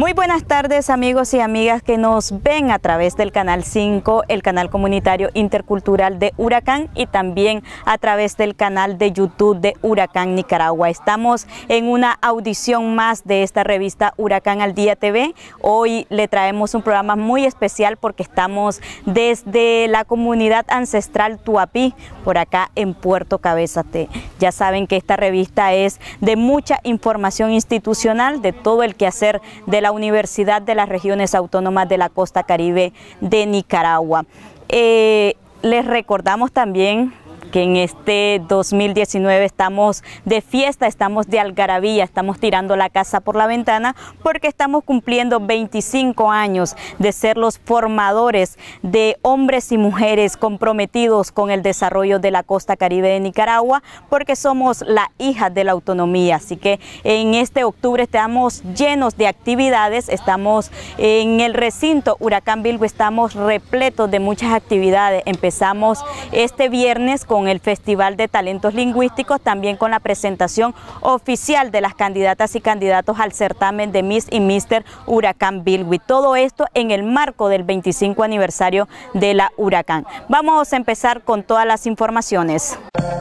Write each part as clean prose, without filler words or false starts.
Muy buenas tardes, amigos y amigas que nos ven a través del Canal 5, el canal comunitario intercultural de Huracán, y también a través del canal de YouTube de Huracán Nicaragua. Estamos en una audición más de esta revista Huracán al Día TV. Hoy le traemos un programa muy especial porque estamos desde la comunidad ancestral Tuapí, por acá en Puerto Cabezate. Ya saben que esta revista es de mucha información institucional, de todo el quehacer de la Universidad de las Regiones Autónomas de la Costa Caribe de Nicaragua. Les recordamos también que en este 2019 estamos de fiesta, estamos de algarabía, estamos tirando la casa por la ventana porque estamos cumpliendo 25 años de ser los formadores de hombres y mujeres comprometidos con el desarrollo de la Costa Caribe de Nicaragua, porque somos la hija de la autonomía. Así que en este octubre estamos llenos de actividades, estamos en el recinto Huracán Bilwi, estamos repletos de muchas actividades. Empezamos este viernes con el Festival de Talentos Lingüísticos, también con la presentación oficial de las candidatas y candidatos al certamen de Miss y Mister Huracán Bilwi. Todo esto en el marco del 25 aniversario de la Huracán. Vamos a empezar con todas las informaciones.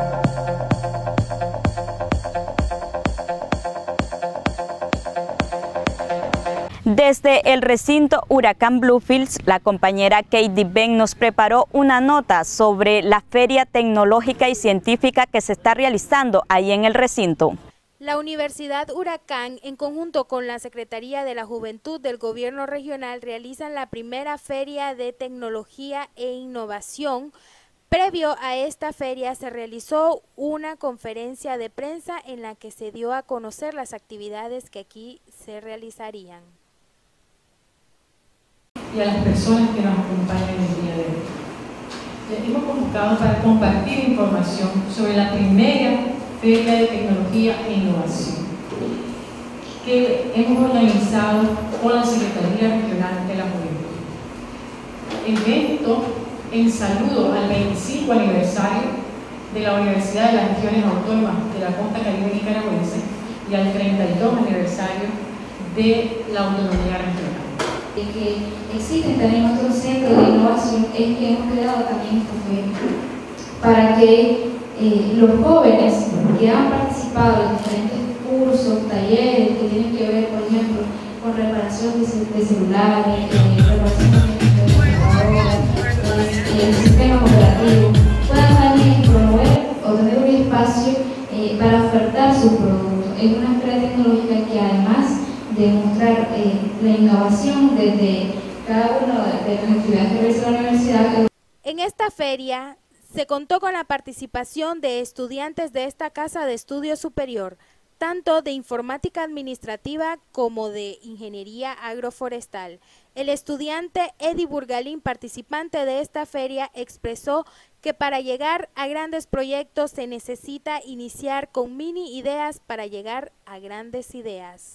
Desde el recinto Huracán Bluefields, la compañera Katie Ben nos preparó una nota sobre la feria tecnológica y científica que se está realizando ahí en el recinto. La Universidad Huracán, en conjunto con la Secretaría de la Juventud del Gobierno Regional, realizan la primera feria de tecnología e innovación. Previo a esta feria se realizó una conferencia de prensa en la que se dio a conocer las actividades que aquí se realizarían. Y a las personas que nos acompañan el día de hoy. Les hemos convocado para compartir información sobre la primera Feria de Tecnología e Innovación que hemos organizado con la Secretaría Regional de la Juventud. Evento en saludo al 25 aniversario de la Universidad de las Regiones Autónomas de la Costa Caribe nicaragüense y al 32 aniversario de la autonomía regional. De que existen también otros centros de innovación, es que hemos creado también esta feria para que los jóvenes que han participado en diferentes cursos, talleres que tienen que ver, por ejemplo, con reparación de celulares, reparación de computadoras, el sistema operativo, puedan también promover o tener un espacio para ofertar sus productos. Es una feria tecnológica que, además de mostrar la innovación desde cada una de las actividades que realiza la universidad. En esta feria se contó con la participación de estudiantes de esta Casa de Estudio Superior, tanto de informática administrativa como de ingeniería agroforestal. El estudiante Eddie Burgalín, participante de esta feria, expresó que para llegar a grandes proyectos se necesita iniciar con mini ideas para llegar a grandes ideas.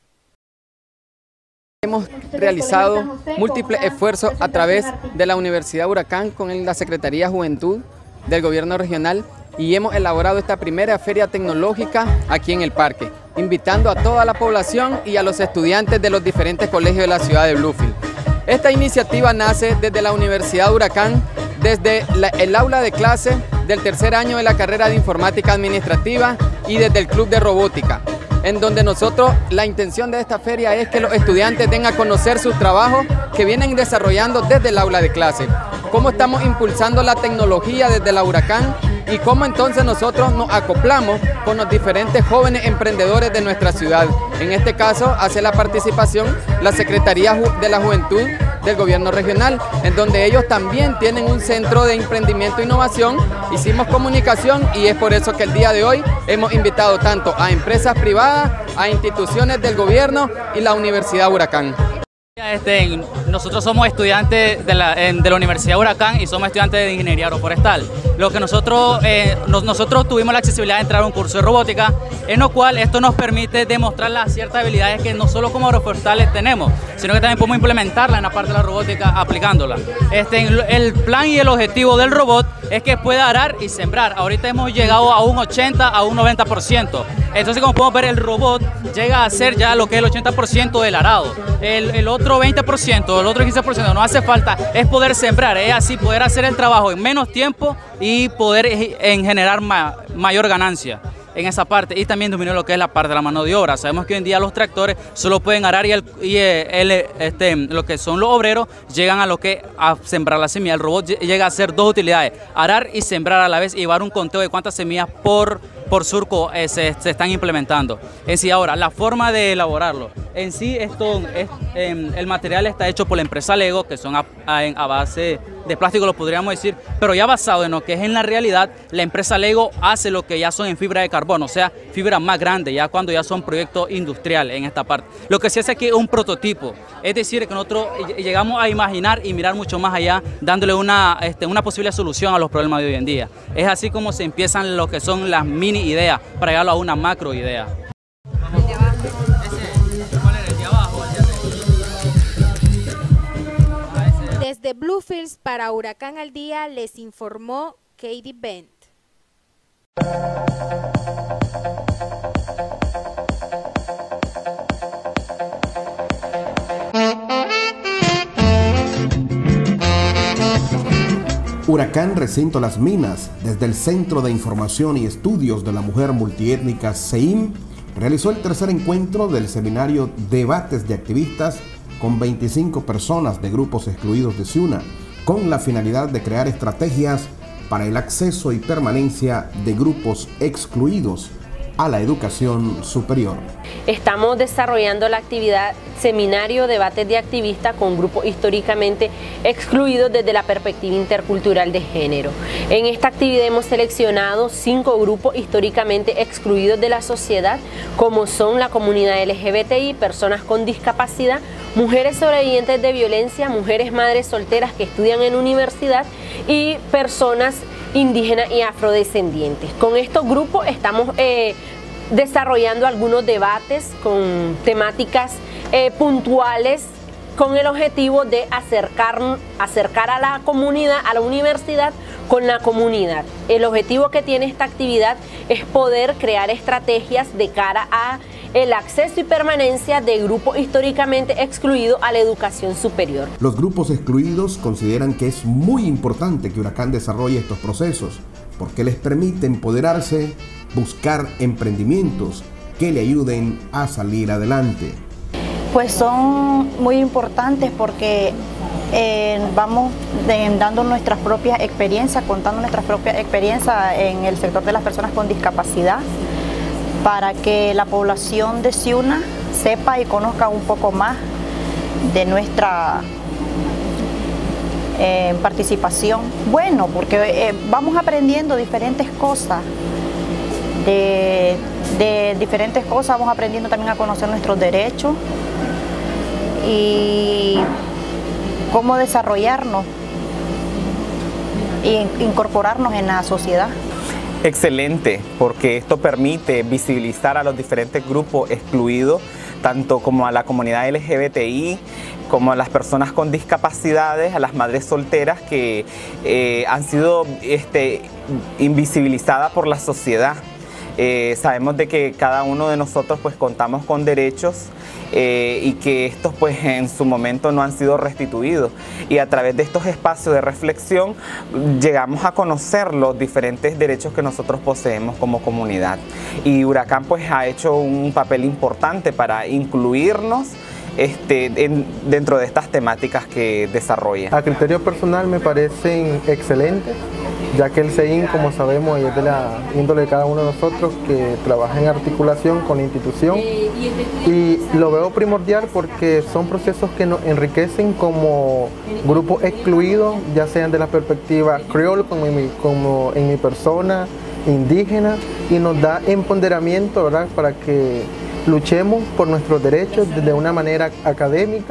Hemos realizado múltiples esfuerzos a través de la Universidad Huracán con la Secretaría de Juventud del Gobierno Regional y hemos elaborado esta primera feria tecnológica aquí en el parque, invitando a toda la población y a los estudiantes de los diferentes colegios de la ciudad de Bluefield. Esta iniciativa nace desde la Universidad Huracán, desde el aula de clase del tercer año de la carrera de Informática Administrativa y desde el Club de Robótica, en donde nosotros, la intención de esta feria es que los estudiantes den a conocer sus trabajos que vienen desarrollando desde el aula de clase, cómo estamos impulsando la tecnología desde la Huracán y cómo entonces nosotros nos acoplamos con los diferentes jóvenes emprendedores de nuestra ciudad. En este caso hace la participación la Secretaría de la Juventud del Gobierno Regional, en donde ellos también tienen un centro de emprendimiento e innovación. Hicimos comunicación y es por eso que el día de hoy hemos invitado tanto a empresas privadas, a instituciones del gobierno y la Universidad Huracán. nosotros somos estudiantes de la Universidad Huracán y somos estudiantes de Ingeniería Agroforestal. Lo que nosotros tuvimos la accesibilidad de entrar a un curso de robótica, en lo cual esto nos permite demostrar las ciertas habilidades que no solo como agroforestales tenemos, sino que también podemos implementarla en la parte de la robótica aplicándola. El plan y el objetivo del robot es que pueda arar y sembrar. Ahorita hemos llegado a un 80, a un 90%. Entonces, como podemos ver, el robot llega a ser ya lo que es el 80% del arado. El otro 20%, el otro 15% no hace falta, es poder sembrar, es así poder hacer el trabajo en menos tiempo y poder generar mayor ganancia en esa parte, y también disminuir lo que es la parte de la mano de obra. Sabemos que hoy en día los tractores solo pueden arar y lo que son los obreros llegan a lo que a sembrar la semilla. El robot llega a hacer dos utilidades, arar y sembrar a la vez, y llevar un conteo de cuántas semillas por surco se están implementando. En sí, ahora, la forma de elaborarlo. En sí, el material está hecho por la empresa Lego, que son a base de plástico, lo podríamos decir, pero ya basado en lo que es en la realidad, la empresa Lego hace lo que ya son en fibra de carbono, o sea, fibra más grande, ya cuando ya son proyectos industriales en esta parte. Lo que se hace aquí es un prototipo, es decir, que nosotros llegamos a imaginar y mirar mucho más allá, dándole una posible solución a los problemas de hoy en día. Es así como se empiezan lo que son las mini ideas para llegarlo a una macro idea. Desde Bluefields para Huracán al Día les informó Katie Bent. Huracán Recinto Las Minas, desde el Centro de Información y Estudios de la Mujer Multiétnica CEIM, realizó el tercer encuentro del seminario Debates de Activistas con 25 personas de grupos excluidos de Ciuna, con la finalidad de crear estrategias para el acceso y permanencia de grupos excluidos a la educación superior. Estamos desarrollando la actividad Seminario Debates de Activistas con grupos históricamente excluidos desde la perspectiva intercultural de género. En esta actividad hemos seleccionado 5 grupos históricamente excluidos de la sociedad, como son la comunidad LGBTI, personas con discapacidad, mujeres sobrevivientes de violencia, mujeres madres solteras que estudian en universidad y personas indígenas y afrodescendientes. Con estos grupos estamos desarrollando algunos debates con temáticas puntuales con el objetivo de acercar a la comunidad, a la universidad con la comunidad. El objetivo que tiene esta actividad es poder crear estrategias de cara a el acceso y permanencia de grupos históricamente excluidos a la educación superior. Los grupos excluidos consideran que es muy importante que Huracán desarrolle estos procesos porque les permite empoderarse, buscar emprendimientos que le ayuden a salir adelante. Pues son muy importantes porque vamos dando nuestras propias experiencias, contando nuestras propias experiencias en el sector de las personas con discapacidad, para que la población de Ciuna sepa y conozca un poco más de nuestra participación. Bueno, porque vamos aprendiendo diferentes cosas, de diferentes cosas vamos aprendiendo también a conocer nuestros derechos y cómo desarrollarnos e incorporarnos en la sociedad. Excelente, porque esto permite visibilizar a los diferentes grupos excluidos, tanto como a la comunidad LGBTI, como a las personas con discapacidades, a las madres solteras que han sido invisibilizadas por la sociedad. Sabemos de que cada uno de nosotros pues contamos con derechos y que estos pues en su momento no han sido restituidos, y a través de estos espacios de reflexión llegamos a conocer los diferentes derechos que nosotros poseemos como comunidad, y Huracán pues ha hecho un papel importante para incluirnos dentro de estas temáticas que desarrolla. A criterio personal me parecen excelentes, ya que el CEIM, como sabemos, es de la índole de cada uno de nosotros que trabaja en articulación con la institución, y lo veo primordial porque son procesos que nos enriquecen como grupos excluidos, ya sean de la perspectiva creole como en mi persona, indígena, y nos da empoderamiento, ¿verdad?, para que luchemos por nuestros derechos de una manera académica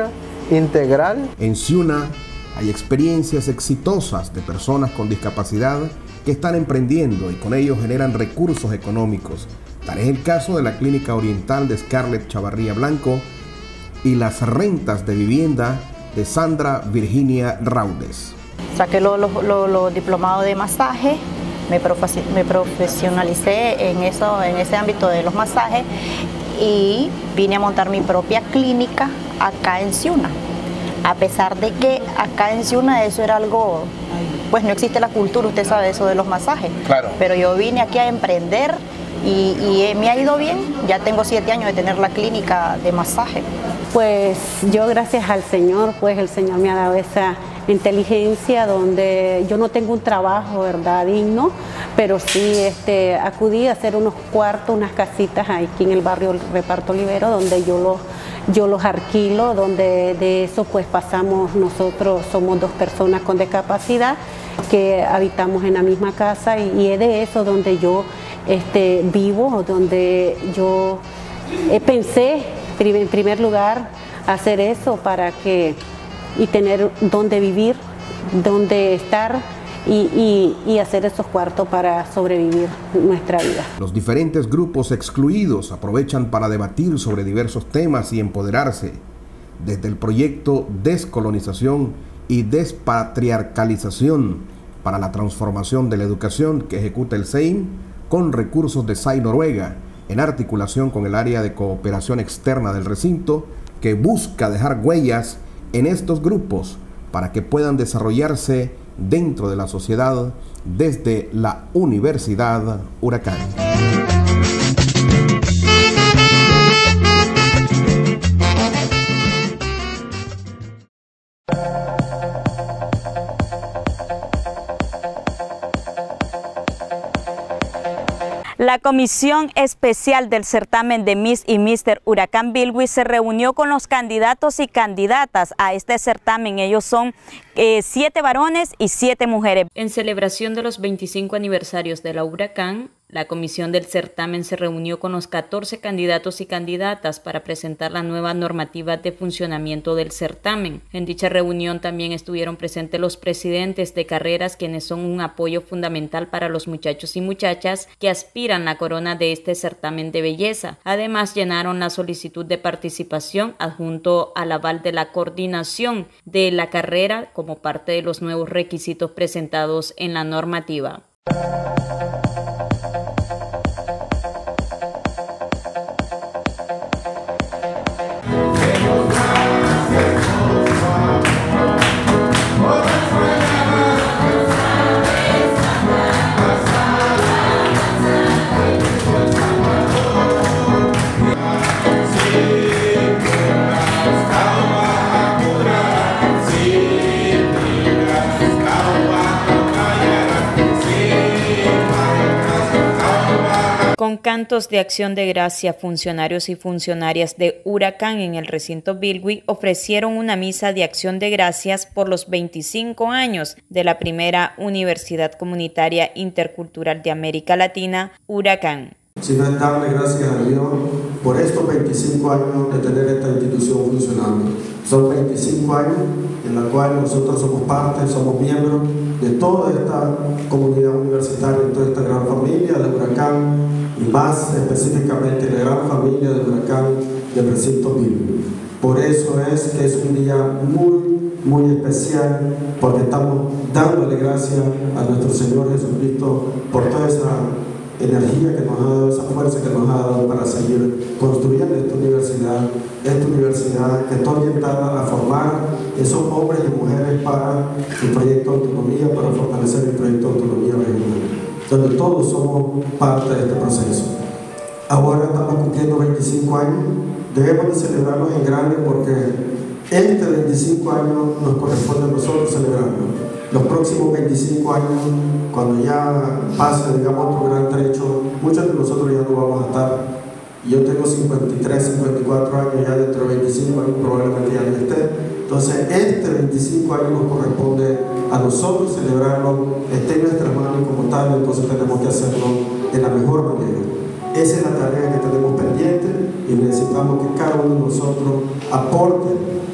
integral. En Ciuna hay experiencias exitosas de personas con discapacidad que están emprendiendo y con ello generan recursos económicos. Tal es el caso de la Clínica Oriental de Scarlett Chavarría Blanco y las rentas de vivienda de Sandra Virginia Raudes. Saqué los diplomados de masaje, me profesionalicé en ese ámbito de los masajes y vine a montar mi propia clínica acá en Ciuna. A pesar de que acá en Ciuna eso era algo, pues no existe la cultura, usted sabe eso de los masajes. Claro. Pero yo vine aquí a emprender y me ha ido bien. Ya tengo 7 años de tener la clínica de masaje. Pues yo gracias al Señor, pues el Señor me ha dado esa inteligencia donde yo no tengo un trabajo, ¿verdad?, digno, pero sí acudí a hacer unos cuartos, unas casitas aquí en el barrio Reparto Olivero, donde yo los alquilo, donde de eso pues pasamos, nosotros somos 2 personas con discapacidad que habitamos en la misma casa y es de eso donde yo vivo, donde yo pensé en primer lugar hacer eso y tener donde vivir, donde estar y hacer esos cuartos para sobrevivir nuestra vida. Los diferentes grupos excluidos aprovechan para debatir sobre diversos temas y empoderarse, desde el proyecto Descolonización y Despatriarcalización para la transformación de la educación que ejecuta el CEIM con recursos de SAI Noruega, en articulación con el área de cooperación externa del recinto, que busca dejar huellas en estos grupos para que puedan desarrollarse dentro de la sociedad desde la Universidad Huracán. La Comisión Especial del Certamen de Miss y Mister Huracán Bilwi se reunió con los candidatos y candidatas a este certamen. Ellos son 7 varones y 7 mujeres. En celebración de los 25 aniversarios de la Huracán, la comisión del certamen se reunió con los 14 candidatos y candidatas para presentar la nueva normativa de funcionamiento del certamen. En dicha reunión también estuvieron presentes los presidentes de carreras, quienes son un apoyo fundamental para los muchachos y muchachas que aspiran la corona de este certamen de belleza. Además, llenaron la solicitud de participación adjunto al aval de la coordinación de la carrera como parte de los nuevos requisitos presentados en la normativa. Con cantos de acción de gracia, funcionarios y funcionarias de Huracán en el recinto Bilwi ofrecieron una misa de acción de gracias por los 25 años de la primera Universidad Comunitaria Intercultural de América Latina, Huracán. Sino es darle gracias a Dios por estos 25 años de tener esta institución funcionando. Son 25 años en la cual nosotros somos parte, somos miembros de toda esta comunidad universitaria, de toda esta gran familia de Huracán y más específicamente la gran familia de Huracán del recinto Bilwi. Por eso es que es un día muy especial, porque estamos dándole gracias a nuestro Señor Jesucristo por toda esa energía que nos ha dado, esa fuerza que nos ha dado para seguir construyendo esta universidad que está orientada a formar esos hombres y mujeres para el proyecto de autonomía, para fortalecer el proyecto de autonomía regional, donde todos somos parte de este proceso. Ahora estamos cumpliendo 25 años, debemos de celebrarlos en grande porque este 25 años nos corresponde a nosotros celebrarlo. Los próximos 25 años, cuando ya pase, digamos, otro gran trecho, muchos de nosotros ya no vamos a estar. Yo tengo 53, 54 años, ya dentro de 25 años probablemente ya no esté. Entonces, este 25 años nos corresponde a nosotros celebrarlo, esté en nuestras manos como tal, entonces tenemos que hacerlo de la mejor manera. Esa es la tarea que tenemos pendiente y necesitamos que cada uno de nosotros aporte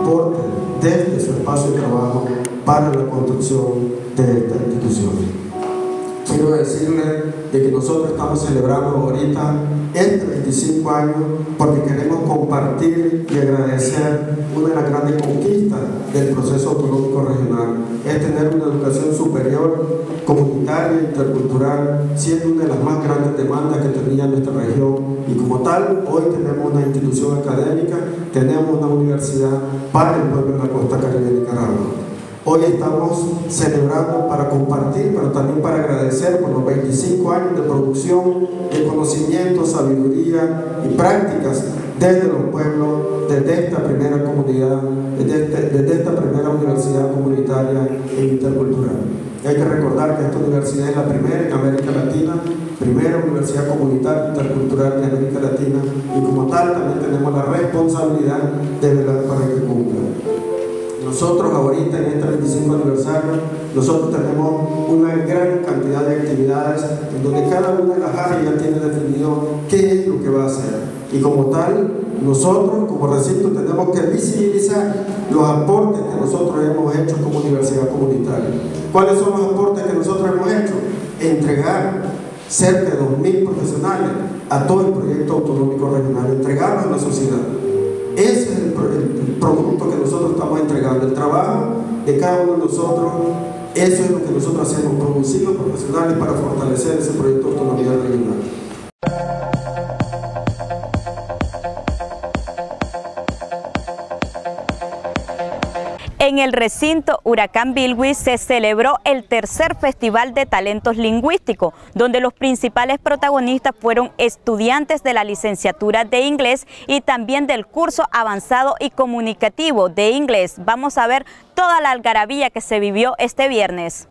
aporte desde su espacio de trabajo para la construcción de esta institución. Quiero decirle de que nosotros estamos celebrando ahorita este 25 años porque queremos compartir y agradecer una de las grandes conquistas del proceso autonómico regional, es tener una educación superior, comunitaria, intercultural, siendo una de las más grandes demandas que tenía nuestra región, y como tal, hoy tenemos una institución académica, tenemos una universidad para el pueblo de la costa caribe de Nicaragua. Hoy estamos celebrando para compartir, pero también para agradecer por los 25 años de producción, de conocimiento, sabiduría y prácticas desde los pueblos, desde esta primera comunidad, desde esta primera universidad comunitaria e intercultural. Y hay que recordar que esta universidad es la primera en América Latina, primera universidad comunitaria intercultural de América Latina, y como tal también tenemos la responsabilidad de velar para que cumpla. Nosotros ahorita en este 25 aniversario, nosotros tenemos una gran cantidad de actividades en donde cada una de las áreas ya tiene definido qué es lo que va a hacer. Y como tal, nosotros como recinto tenemos que visibilizar los aportes que nosotros hemos hecho como universidad comunitaria. ¿Cuáles son los aportes que nosotros hemos hecho? Entregar cerca de 2.000 profesionales a todo el proyecto autonómico regional, entregarlos a la sociedad. Ese es el producto que nosotros estamos entregando, el trabajo de cada uno de nosotros. Eso es lo que nosotros hacemos, producir los profesionales para fortalecer ese proyecto de autonomía regional. En el recinto Huracán Bilwi se celebró el tercer Festival de Talentos Lingüísticos, donde los principales protagonistas fueron estudiantes de la licenciatura de inglés y también del curso avanzado y comunicativo de inglés. Vamos a ver toda la algarabía que se vivió este viernes.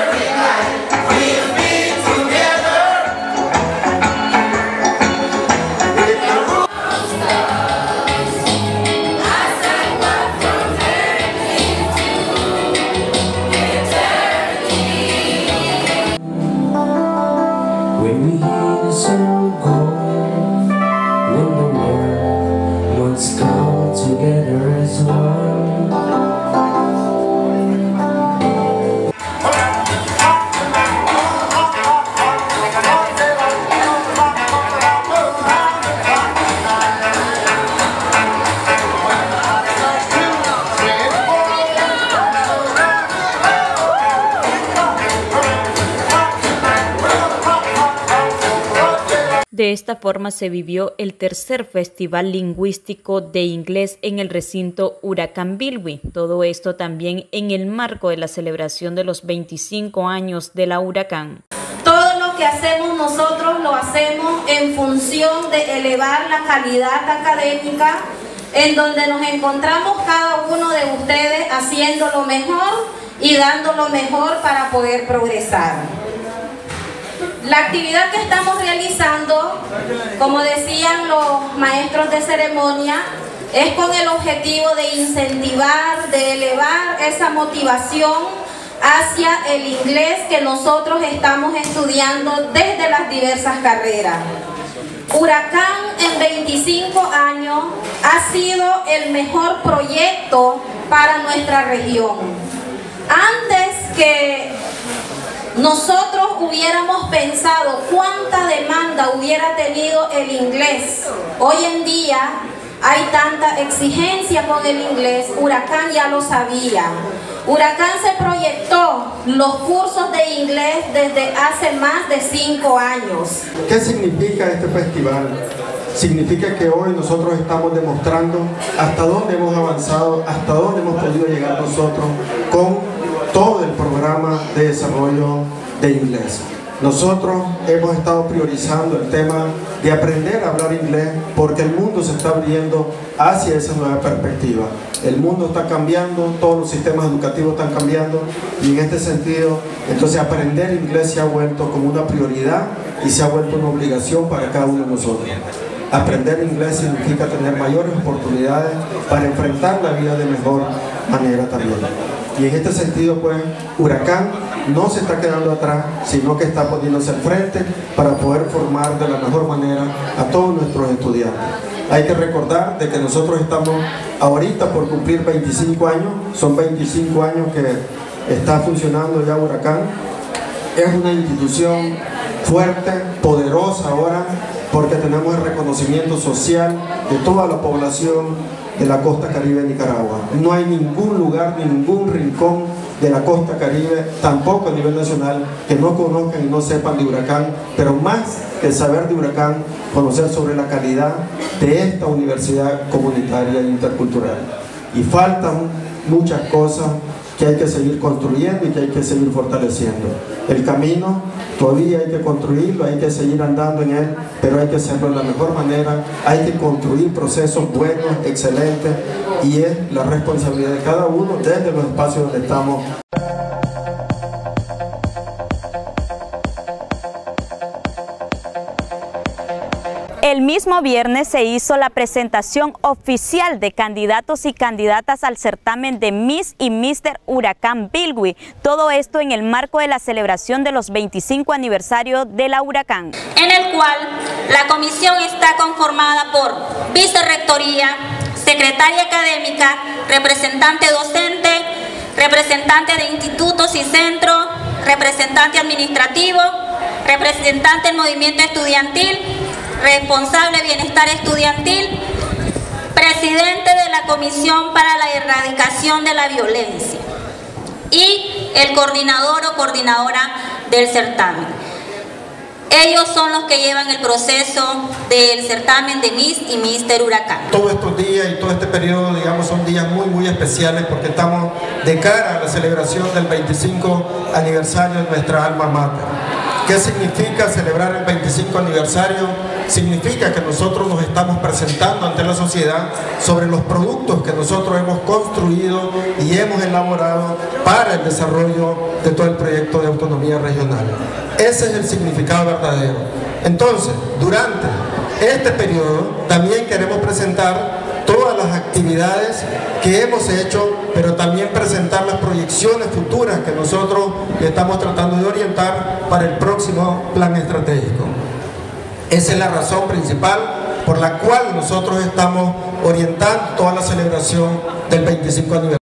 De esta forma se vivió el tercer Festival Lingüístico de Inglés en el recinto Huracán Bilwi. Todo esto también en el marco de la celebración de los 25 años de la Huracán. Todo lo que hacemos nosotros lo hacemos en función de elevar la calidad académica, en donde nos encontramos cada uno de ustedes haciendo lo mejor y dando lo mejor para poder progresar. La actividad que estamos realizando, como decían los maestros de ceremonia, es con el objetivo de incentivar, de elevar esa motivación hacia el inglés que nosotros estamos estudiando desde las diversas carreras. Huracán en 25 años ha sido el mejor proyecto para nuestra región. Antes que nosotros hubiéramos pensado cuánta demanda hubiera tenido el inglés, hoy en día hay tanta exigencia con el inglés. Huracán ya lo sabía. Huracán se proyectó los cursos de inglés desde hace más de 5 años. ¿Qué significa este festival? Significa que hoy nosotros estamos demostrando hasta dónde hemos avanzado, hasta dónde hemos podido llegar nosotros con todo el programa de desarrollo de inglés. Nosotros hemos estado priorizando el tema de aprender a hablar inglés porque el mundo se está abriendo hacia esa nueva perspectiva. El mundo está cambiando, todos los sistemas educativos están cambiando y en este sentido, entonces aprender inglés se ha vuelto como una prioridad y se ha vuelto una obligación para cada uno de nosotros. Aprender inglés significa tener mayores oportunidades para enfrentar la vida de mejor manera también. Y en este sentido, pues, Huracán no se está quedando atrás, sino que está poniéndose al frente para poder formar de la mejor manera a todos nuestros estudiantes. Hay que recordar de que nosotros estamos ahorita por cumplir 25 años, son 25 años que está funcionando ya Huracán. Es una institución fuerte, poderosa ahora, porque tenemos el reconocimiento social de toda la población de la costa caribe de Nicaragua. No hay ningún lugar, ningún rincón de la costa caribe, tampoco a nivel nacional, que no conozcan y no sepan de Huracán, pero más que saber de Huracán, conocer sobre la calidad de esta universidad comunitaria e intercultural. Y faltan muchas cosas que hay que seguir construyendo y que hay que seguir fortaleciendo. El camino todavía hay que construirlo, hay que seguir andando en él, pero hay que hacerlo de la mejor manera, hay que construir procesos buenos, excelentes, y es la responsabilidad de cada uno desde los espacios donde estamos. El mismo viernes se hizo la presentación oficial de candidatos y candidatas al certamen de Miss y Mister Huracán Bilwi. Todo esto en el marco de la celebración de los 25 aniversarios de la Huracán. En el cual la comisión está conformada por vicerrectoría, secretaria académica, representante docente, representante de institutos y centros, representante administrativo, representante del movimiento estudiantil, responsable de bienestar estudiantil, presidente de la Comisión para la Erradicación de la Violencia y el coordinador o coordinadora del certamen. Ellos son los que llevan el proceso del certamen de Miss y Mister Huracán. Todos estos días y todo este periodo, digamos, son días muy especiales porque estamos de cara a la celebración del 25 aniversario de nuestra alma mater. ¿Qué significa celebrar el 25 aniversario? Significa que nosotros nos estamos presentando ante la sociedad sobre los productos que nosotros hemos construido y hemos elaborado para el desarrollo de todo el proyecto de autonomía regional. Ese es el significado verdadero. Entonces, durante este periodo también queremos presentar todas las actividades que hemos hecho, pero también presentar las proyecciones futuras que nosotros estamos tratando de orientar para el próximo plan estratégico. Esa es la razón principal por la cual nosotros estamos orientando toda la celebración del 25 aniversario.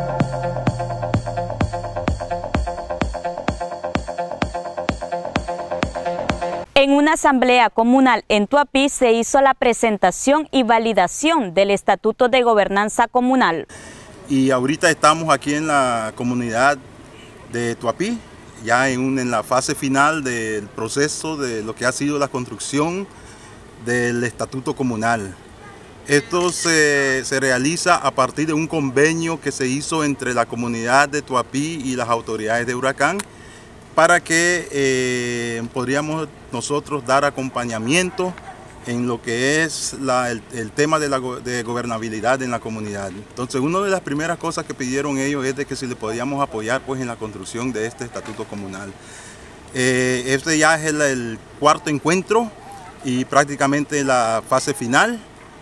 En una asamblea comunal en Tuapí se hizo la presentación y validación del Estatuto de Gobernanza Comunal. Y ahorita estamos aquí en la comunidad de Tuapí, ya en la fase final del proceso de lo que ha sido la construcción del Estatuto Comunal. Esto se realiza a partir de un convenio que se hizo entre la comunidad de Tuapí y las autoridades de Huracán, para que podríamos nosotros dar acompañamiento en lo que es el tema de gobernabilidad en la comunidad. Entonces, una de las primeras cosas que pidieron ellos es de que si le podíamos apoyar pues en la construcción de este estatuto comunal. Este ya es el cuarto encuentro y prácticamente la fase final.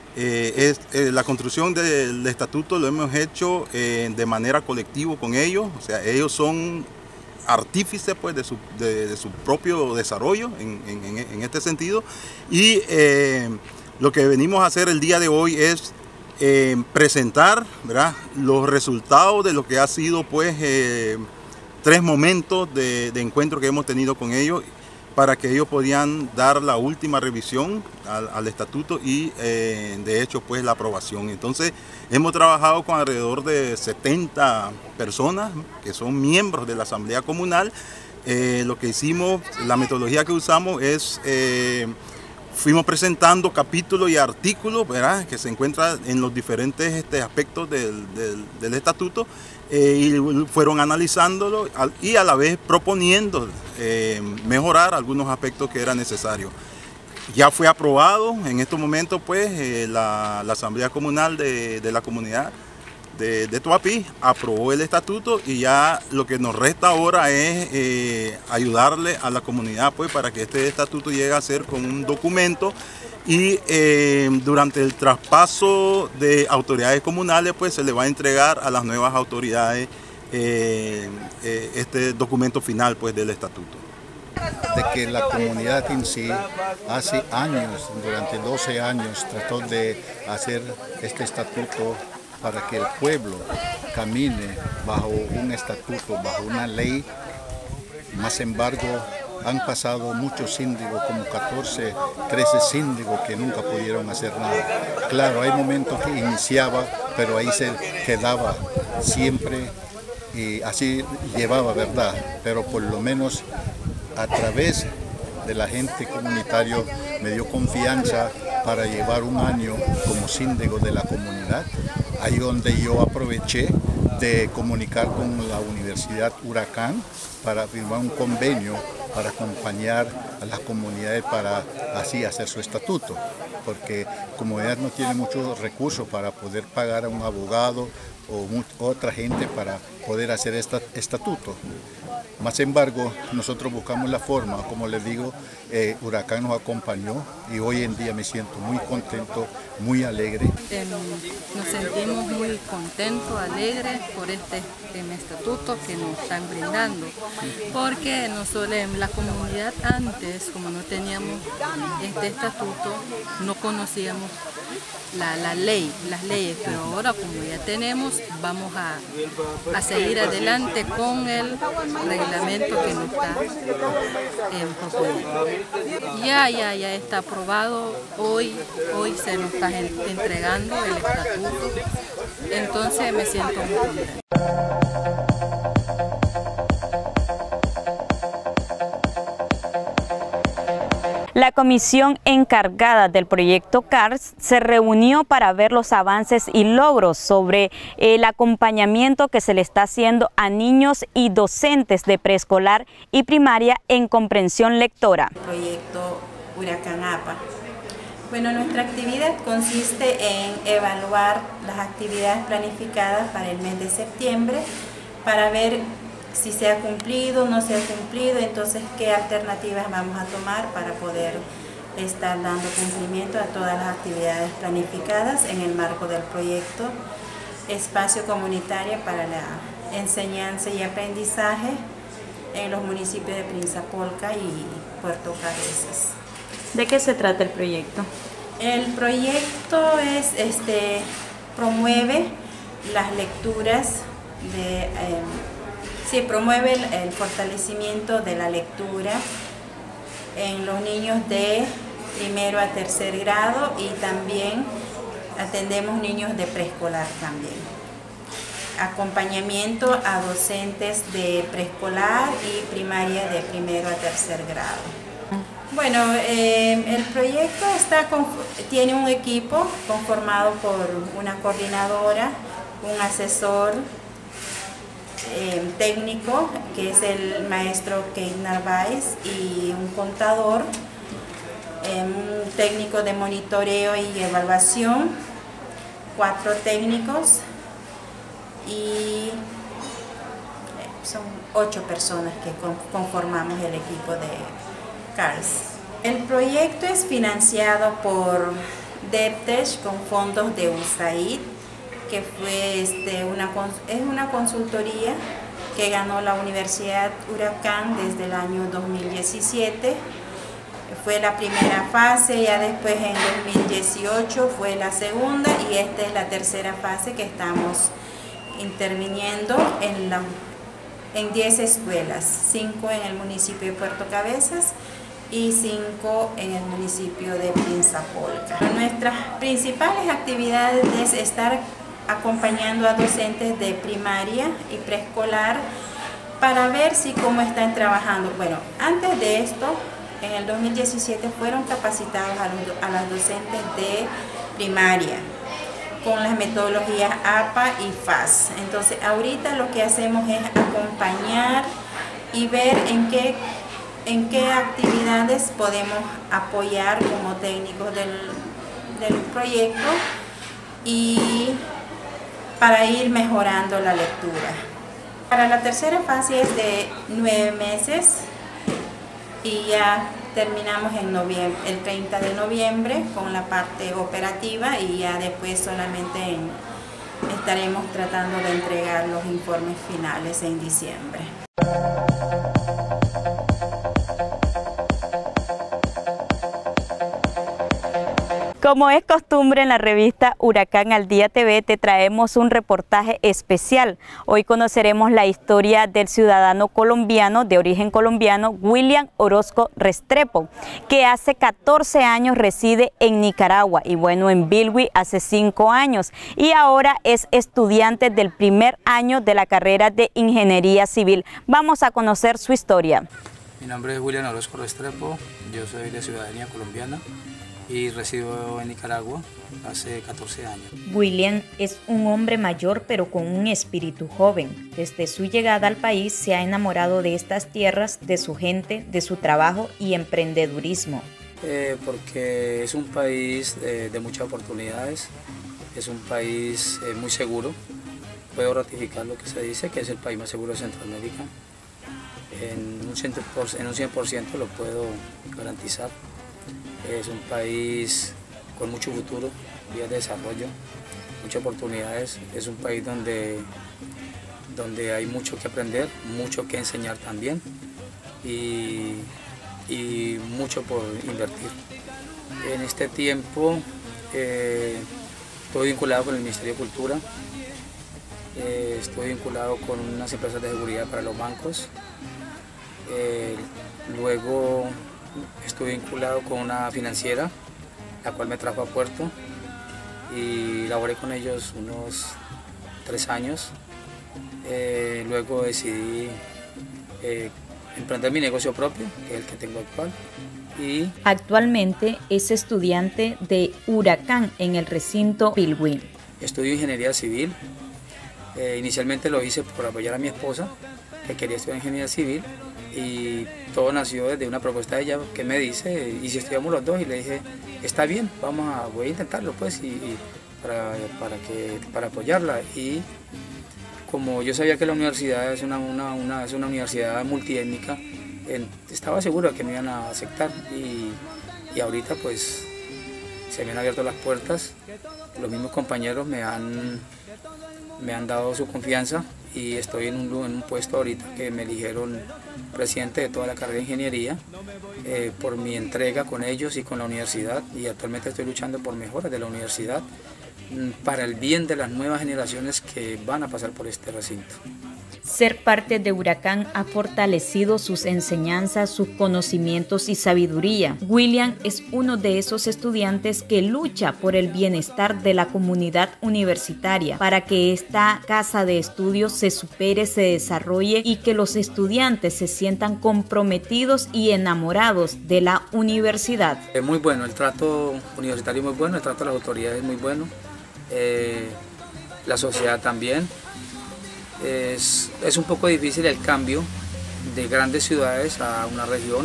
La construcción del estatuto lo hemos hecho de manera colectiva con ellos, o sea, ellos son artífice pues, de su propio desarrollo en este sentido, y lo que venimos a hacer el día de hoy es presentar, ¿verdad?, los resultados de lo que ha sido pues 3 momentos de encuentro que hemos tenido con ellos, para que ellos podían dar la última revisión al estatuto y de hecho pues la aprobación. Entonces hemos trabajado con alrededor de 70 personas que son miembros de la Asamblea Comunal. Lo que hicimos, la metodología que usamos es, fuimos presentando capítulos y artículos, ¿verdad?, que se encuentran en los diferentes aspectos del estatuto, y fueron analizándolo y a la vez proponiendo mejorar algunos aspectos que eran necesarios. Ya fue aprobado en estos momentos pues la Asamblea Comunal de la comunidad de Tuapí aprobó el estatuto, y ya lo que nos resta ahora es ayudarle a la comunidad pues para que este estatuto llegue a ser como un documento, y durante el traspaso de autoridades comunales pues se le va a entregar a las nuevas autoridades este documento final pues del estatuto. de que la comunidad en sí hace años, durante 12 años, trató de hacer este estatuto para que el pueblo camine bajo un estatuto, bajo una ley. Más embargo, han pasado muchos síndicos, como 14, 13 síndicos que nunca pudieron hacer nada. Claro, hay momentos que iniciaba, pero ahí se quedaba siempre y así llevaba, ¿verdad? Pero por lo menos a través de la gente comunitaria me dio confianza para llevar un año como síndico de la comunidad, ahí donde yo aproveché de comunicar con la Universidad Huracán para firmar un convenio para acompañar a las comunidades para así hacer su estatuto, porque la comunidad no tiene muchos recursos para poder pagar a un abogado o otra gente para poder hacer este estatuto. Más embargo, nosotros buscamos la forma, como les digo, Huracán nos acompañó y hoy en día me siento muy contento, muy alegre. Nos sentimos muy contentos, alegres por este estatuto que nos están brindando, porque nosotros en la comunidad antes, como no teníamos este estatuto, no conocíamos las leyes, pero ahora como ya tenemos, vamos a seguir adelante con el reglamento que nos está proponiendo. Ya está aprobado, hoy se nos está entregando el estatuto, entonces me siento muy contenta. La comisión encargada del proyecto CARS se reunió para ver los avances y logros sobre el acompañamiento que se le está haciendo a niños y docentes de preescolar y primaria en comprensión lectora. Proyecto Huracán APA. Bueno, nuestra actividad consiste en evaluar las actividades planificadas para el mes de septiembre para ver si se ha cumplido, no se ha cumplido, entonces qué alternativas vamos a tomar para poder estar dando cumplimiento a todas las actividades planificadas en el marco del proyecto Espacio Comunitario para la Enseñanza y Aprendizaje en los municipios de Prinzapolca y Puerto Cabezas. ¿De qué se trata el proyecto? El proyecto promueve las lecturas promueve el fortalecimiento de la lectura en los niños de primero a tercer grado y también atendemos niños de preescolar también. Acompañamiento a docentes de preescolar y primaria de primero a tercer grado. Bueno, el proyecto tiene un equipo conformado por una coordinadora, un asesor técnico, que es el maestro Keith Narváez, y un contador, un técnico de monitoreo y evaluación, 4 técnicos y son 8 personas que conformamos el equipo de CARS. El proyecto es financiado por DEPTESH con fondos de USAID, que fue una consultoría que ganó la Universidad Huracán desde el año 2017. Fue la primera fase, ya después en 2018 fue la segunda y esta es la tercera fase que estamos interviniendo en 10 escuelas, 5 en el municipio de Puerto Cabezas y 5 en el municipio de Prinzapolca. Nuestras principales actividades es estar acompañando a docentes de primaria y preescolar para ver cómo están trabajando. Bueno, antes de esto, en el 2017 fueron capacitados a las docentes de primaria con las metodologías APA y FAS. Entonces, ahorita lo que hacemos es acompañar y ver en qué actividades podemos apoyar como técnicos del proyecto y para ir mejorando la lectura. Para la tercera fase es de 9 meses y ya terminamos en el 30 de noviembre con la parte operativa y ya después solamente estaremos tratando de entregar los informes finales en diciembre. Como es costumbre en la revista Huracán al Día TV, te traemos un reportaje especial. Hoy conoceremos la historia del ciudadano colombiano de origen colombiano, William Orozco Restrepo, que hace 14 años reside en Nicaragua y bueno, en Bilwi hace 5 años y ahora es estudiante del primer año de la carrera de Ingeniería Civil. Vamos a conocer su historia. Mi nombre es William Orozco Restrepo, yo soy de ciudadanía colombiana y resido en Nicaragua hace 14 años. William es un hombre mayor pero con un espíritu joven. Desde su llegada al país se ha enamorado de estas tierras, de su gente, de su trabajo y emprendedurismo. Porque es un país de muchas oportunidades, es un país muy seguro. Puedo ratificar lo que se dice, que es el país más seguro de Centroamérica. En un 100% lo puedo garantizar. Es un país con mucho futuro, vías de desarrollo, muchas oportunidades. Es un país donde hay mucho que aprender, mucho que enseñar también y mucho por invertir. En este tiempo estoy vinculado con el Ministerio de Cultura, estoy vinculado con unas empresas de seguridad para los bancos, luego estuve vinculado con una financiera, la cual me trajo a Puerto y laboré con ellos unos 3 años. Luego decidí emprender mi negocio propio, que es el que tengo actual. Y actualmente es estudiante de Huracán en el recinto Bilwi. Estudio Ingeniería Civil. Inicialmente lo hice por apoyar a mi esposa, que quería estudiar Ingeniería Civil. Y todo nació desde una propuesta de ella que me dice, ¿y si estudiamos los dos? Y le dije, está bien, voy a intentarlo pues, para apoyarla. Y como yo sabía que la universidad es una universidad multiétnica, estaba seguro de que me iban a aceptar y ahorita pues se me han abierto las puertas, los mismos compañeros me han dado su confianza y estoy en un puesto ahorita que me eligieron presidente de toda la carrera de ingeniería por mi entrega con ellos y con la universidad, y actualmente estoy luchando por mejoras de la universidad para el bien de las nuevas generaciones que van a pasar por este recinto. Ser parte de Huracán ha fortalecido sus enseñanzas, sus conocimientos y sabiduría. William es uno de esos estudiantes que lucha por el bienestar de la comunidad universitaria para que esta casa de estudios se supere, se desarrolle y que los estudiantes se sientan comprometidos y enamorados de la universidad. Es muy bueno, el trato universitario es muy bueno, el trato de las autoridades es muy bueno, la sociedad también. Es un poco difícil el cambio de grandes ciudades a una región,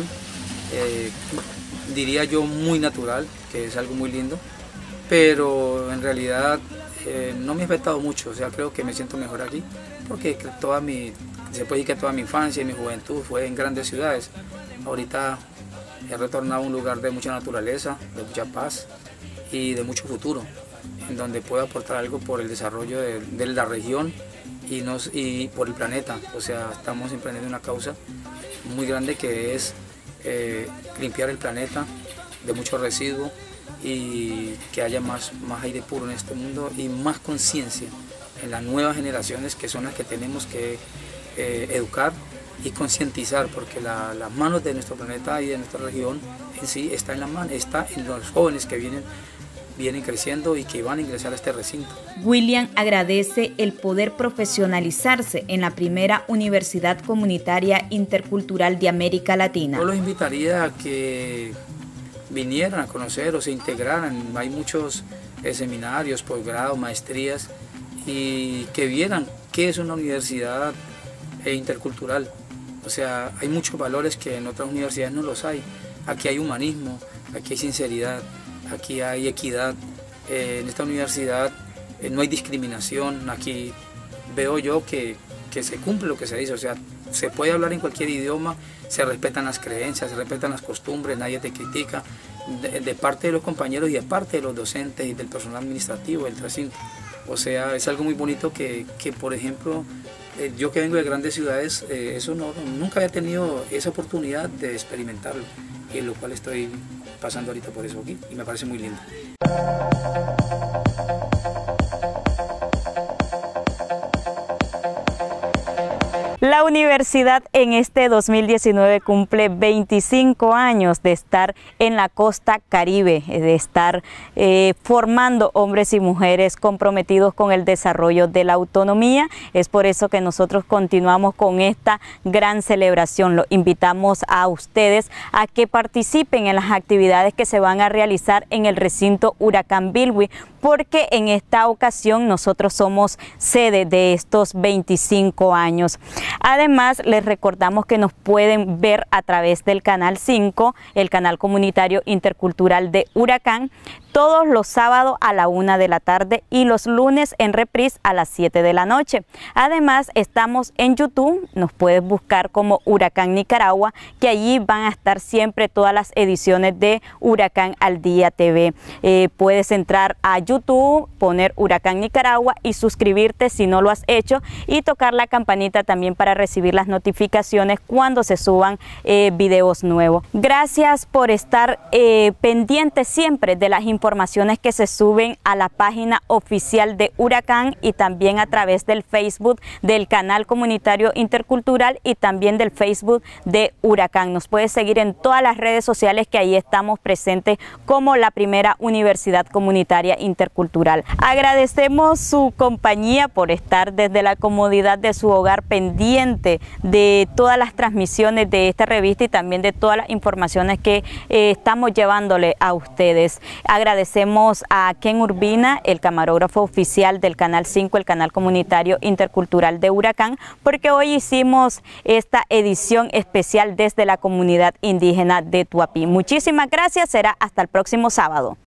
diría yo muy natural, que es algo muy lindo, pero en realidad no me ha afectado mucho, o sea, creo que me siento mejor aquí, porque se puede decir que toda mi infancia y mi juventud fue en grandes ciudades. Ahorita he retornado a un lugar de mucha naturaleza, de mucha paz y de mucho futuro, en donde puedo aportar algo por el desarrollo de la región y por el planeta. O sea, estamos emprendiendo una causa muy grande que es limpiar el planeta de mucho residuo y que haya más aire puro en este mundo y más conciencia en las nuevas generaciones, que son las que tenemos que educar y concientizar, porque las manos de nuestro planeta y de nuestra región en sí está en los jóvenes que vienen creciendo y que van a ingresar a este recinto. William agradece el poder profesionalizarse en la primera universidad comunitaria intercultural de América Latina. Yo los invitaría a que vinieran a conocer o se integraran. Hay muchos seminarios, posgrados, maestrías, y que vieran qué es una universidad intercultural. O sea, hay muchos valores que en otras universidades no los hay. Aquí hay humanismo, aquí hay sinceridad, aquí hay equidad. En esta universidad no hay discriminación. Aquí veo yo que se cumple lo que se dice, o sea, se puede hablar en cualquier idioma, se respetan las creencias, se respetan las costumbres, nadie te critica, de parte de los compañeros y de parte de los docentes y del personal administrativo del recinto. O sea, es algo muy bonito que por ejemplo, yo que vengo de grandes ciudades, eso nunca había tenido esa oportunidad de experimentarlo. y en lo cual estoy pasando ahorita por eso aquí y me parece muy lindo. La universidad en este 2019 cumple 25 años de estar en la costa caribe, de estar formando hombres y mujeres comprometidos con el desarrollo de la autonomía. Es por eso que nosotros continuamos con esta gran celebración. Los invitamos a ustedes a que participen en las actividades que se van a realizar en el recinto Huracán Bilwi, porque en esta ocasión nosotros somos sede de estos 25 años. Además, les recordamos que nos pueden ver a través del Canal 5, el canal comunitario intercultural de Huracán, todos los sábados a la 1 de la tarde y los lunes en reprise a las 7 de la noche. Además, estamos en YouTube, nos puedes buscar como Huracán Nicaragua, que allí van a estar siempre todas las ediciones de Huracán al Día TV. Puedes entrar a YouTube, poner Huracán Nicaragua y suscribirte si no lo has hecho, y tocar la campanita también para recibir las notificaciones cuando se suban videos nuevos. Gracias por estar pendientes siempre de las informaciones que se suben a la página oficial de Huracán y también a través del Facebook del canal comunitario intercultural y también del Facebook de Huracán. Nos puedes seguir en todas las redes sociales, que ahí estamos presentes como la primera universidad comunitaria intercultural. Agradecemos su compañía por estar desde la comodidad de su hogar pendiente de todas las transmisiones de esta revista y también de todas las informaciones que estamos llevándole a ustedes. Agradecemos a Ken Urbina, el camarógrafo oficial del Canal 5, el canal comunitario intercultural de Huracán, porque hoy hicimos esta edición especial desde la comunidad indígena de Tuapí. Muchísimas gracias, será hasta el próximo sábado.